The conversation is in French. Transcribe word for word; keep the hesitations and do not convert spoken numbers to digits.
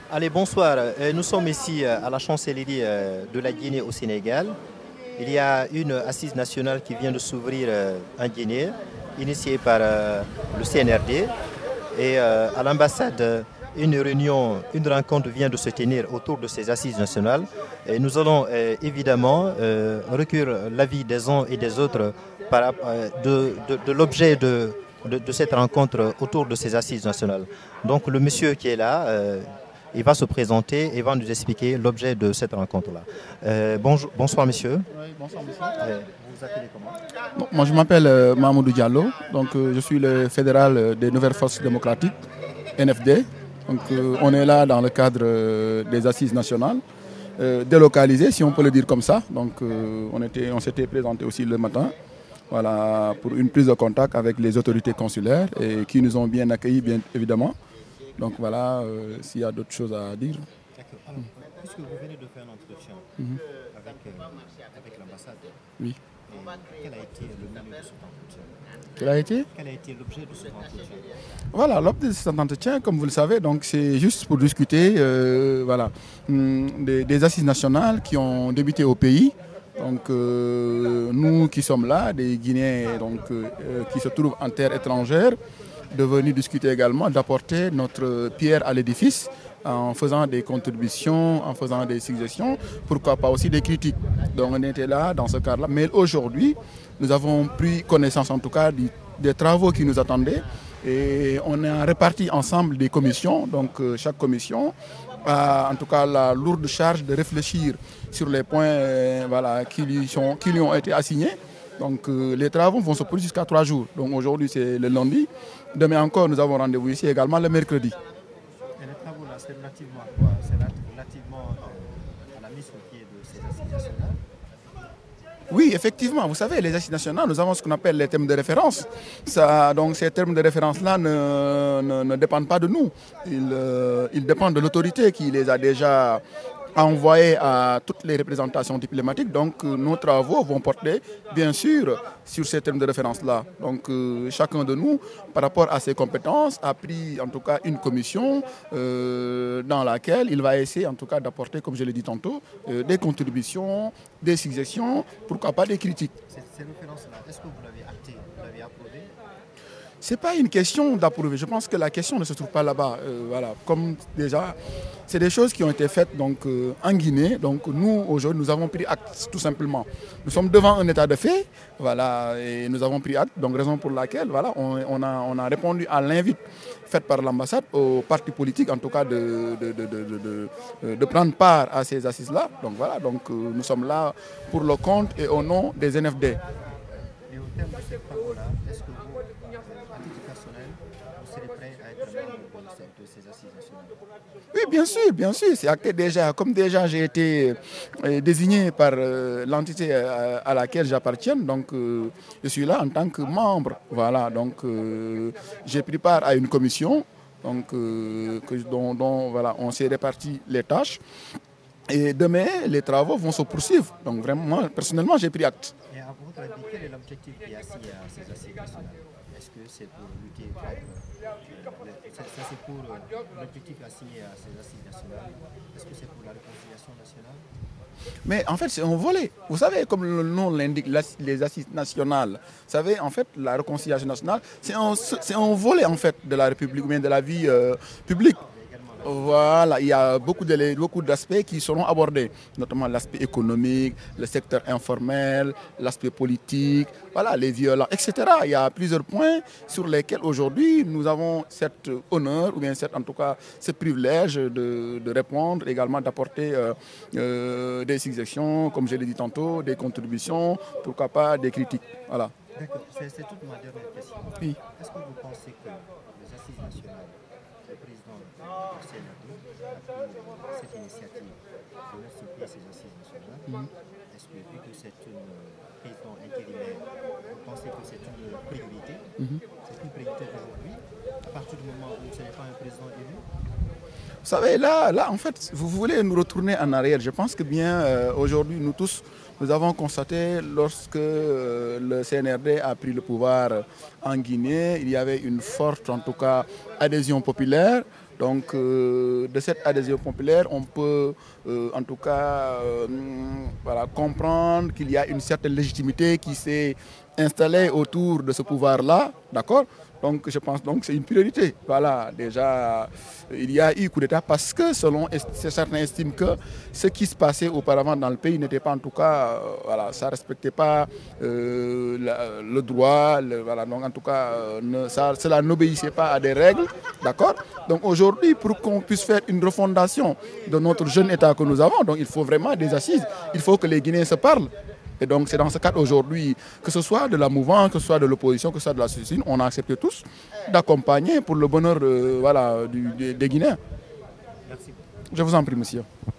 Allez, bonsoir. Euh, Nous sommes ici euh, à la chancellerie euh, de la Guinée au Sénégal. Il y a une assise nationale qui vient de s'ouvrir euh, en Guinée, initiée par euh, le C N R D. Et euh, à l'ambassade, euh, une réunion, une rencontre vient de se tenir autour de ces assises nationales. Et nous allons euh, évidemment euh, recueillir l'avis des uns et des autres par, rap- euh, de, de- de l'objet de, de- de cette rencontre autour de ces assises nationales. Donc le monsieur qui est là, euh, il va se présenter et va nous expliquer l'objet de cette rencontre-là. Euh, bonjour, bonsoir monsieur. Oui, bonsoir monsieur. Euh, vous vous appelez comment? Bon, moi je m'appelle euh, Mahmoudou Diallo, donc euh, je suis le fédéral euh, des Nouvelles Forces démocratiques, N F D. Donc euh, on est là dans le cadre euh, des assises nationales, euh, délocalisées si on peut le dire comme ça. Donc euh, on était, on s'était présenté aussi le matin, voilà, pour une prise de contact avec les autorités consulaires et qui nous ont bien accueillis bien évidemment. Donc voilà, euh, s'il y a d'autres choses à dire. D'accord. Alors, puisque vous venez de faire un entretien Mhm. avec, euh, avec l'ambassade, Oui. et quel a été le menu de cet entretien? Quel a été? Quel a été l'objet de cet entretien? Voilà, l'objet de cet entretien, comme vous le savez, donc c'est juste pour discuter euh, voilà, hum, des, des assises nationales qui ont débuté au pays. Donc euh, nous qui sommes là, des Guinéens donc, euh, euh, qui se trouvent en terre étrangère, de venir discuter également, d'apporter notre pierre à l'édifice en faisant des contributions, en faisant des suggestions, pourquoi pas aussi des critiques. Donc on était là dans ce cadre-là. Mais aujourd'hui, nous avons pris connaissance en tout cas du- des travaux qui nous attendaient. Et on a réparti ensemble des commissions. Donc euh, chaque commission a en tout cas la lourde charge de réfléchir sur les points euh, voilà, qui, lui sont- qui lui ont été assignés. Donc euh, les travaux vont se poursuivre jusqu'à trois jours. Donc aujourd'hui c'est le lundi. Demain encore nous avons rendez-vous ici également le mercredi. Et les travaux là, c'est relativement à quoi? C'est relativement euh, à la mise sur pied de ces assises nationales. Oui, effectivement, vous savez, les assises nationales, nous avons ce qu'on appelle les termes de référence. Ça, donc ces termes de référence-là ne, ne- ne dépendent pas de nous. Ils, euh, ils dépendent de l'autorité qui les a déjà envoyés à toutes les représentations diplomatiques. Donc euh, nos travaux vont porter, bien sûr, sur ces termes de référence-là. Donc euh, chacun de nous, par rapport à ses compétences, a pris en tout cas une commission euh, dans laquelle il va essayer en tout cas d'apporter, comme je l'ai dit tantôt, euh, des contributions, des suggestions, pourquoi pas des critiques. Ces, ces références-là, est-ce que vous l'avez acté, vous l'avez approuvé? Ce n'est pas une question d'approuver. Je pense que la question ne se trouve pas là-bas. Euh, voilà. Comme déjà, c'est des choses qui ont été faites donc, euh, en Guinée. Donc nous, aujourd'hui, nous avons pris acte tout simplement. Nous sommes devant un état de fait. Voilà, et nous avons pris acte. Donc raison pour laquelle voilà, on, on a, on a répondu à l'invite faite par l'ambassade aux partis politiques, en tout cas, de, de, de, de, de, de- de prendre part à ces assises-là. Donc voilà, donc, euh, nous sommes là pour le compte et au nom des N F D. Et au terme de ces travaux-là, est-ce que vous, euh, à titre personnel, vous serez prêt à être membre de, ces- de ces assises nationales? Oui, bien sûr, bien sûr, c'est acté déjà. Comme déjà j'ai été euh, désigné par euh, l'entité euh, à laquelle j'appartiens, donc euh, je suis là en tant que membre. Voilà, donc euh, j'ai pris part à une commission, donc euh, que- dont, dont, voilà, on s'est réparti les tâches. Et demain, les travaux vont se poursuivre. Donc vraiment, moi, personnellement, j'ai pris acte. Et à votre avis, quel est l'objectif qui est assis à ces assises nationales? Est-ce que c'est pour lutter contre... euh, le- ça, ça, c'est pour euh, l'objectif assigné à ces assises nationales? Est-ce que c'est pour la réconciliation nationale? Mais en fait, c'est un volet. Vous savez, comme le nom l'indique, l'as- les assises nationales, vous savez, en fait, la réconciliation nationale, c'est un, c'est un volet, en fait, de la République, ou bien de la vie euh, publique. Voilà, il y a beaucoup de- beaucoup d'aspects qui seront abordés, notamment l'aspect économique, le secteur informel, l'aspect politique, voilà, les violences, et cetera. Il y a plusieurs points sur lesquels aujourd'hui nous avons cet honneur, ou bien cet, en tout cas ce privilège de, de répondre, également d'apporter euh, euh, des suggestions, comme je l'ai dit tantôt, des contributions, pourquoi pas des critiques. Voilà. D'accord, c'est c'est toute ma dernière question. Oui. Est-ce que vous pensez que les assises nationales, le président du C N R D a pris euh, cette initiative de mettre sur pied ces assises nationales? Est-ce que vu que c'est une euh, président intérimaire, vous pensez que c'est une priorité? C'est une priorité aujourd'hui, à partir du moment où ce n'est pas un président élu? Vous savez, là, là, en fait, vous voulez nous retourner en arrière. Je pense que bien euh, aujourd'hui, nous tous, nous avons constaté lorsque euh, le C N R D a pris le pouvoir en Guinée, il y avait une forte, en tout cas, adhésion populaire. Donc, euh, de cette adhésion populaire, on peut euh, en tout cas euh, voilà, comprendre qu'il y a une certaine légitimité qui s'est installée autour de ce pouvoir-là, d'accord? Donc, je pense donc que c'est une priorité. Voilà, déjà, il y a eu coup d'État parce que, selon certains estiment que ce qui se passait auparavant dans le pays n'était pas, en tout cas, euh, voilà, ça ne respectait pas euh, la, le droit, le, voilà, donc en tout cas, euh, ne, ça, cela n'obéissait pas à des règles, d'accord? Donc, aujourd'hui, pour qu'on puisse faire une refondation de notre jeune État que nous avons, donc il faut vraiment des assises, il faut que les Guinéens se parlent. Et donc c'est dans ce cadre aujourd'hui, que ce soit de la mouvance, que ce soit de l'opposition, que ce soit de la société, on a accepté tous d'accompagner pour le bonheur euh, voilà, du, des, des Guinéens. Merci. Je vous en prie, monsieur.